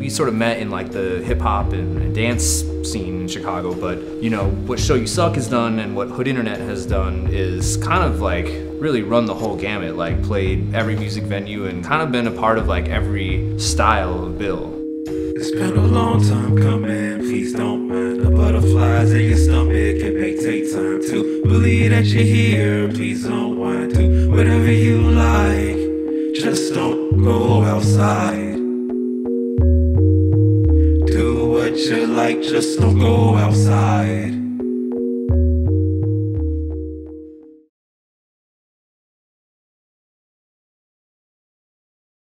we sort of met in like the hip hop and dance scene in Chicago, but you know, what Show You Suck has done and what Hood Internet has done is kind of like really run the whole gamut, like played every music venue and kind of been a part of like every style of Bill. It's been a long time coming, please don't mind the butterflies in your stomach. It may take time to believe that you're here. Please don't whine, do whatever you like, just don't go outside. Do what you like, just don't go outside.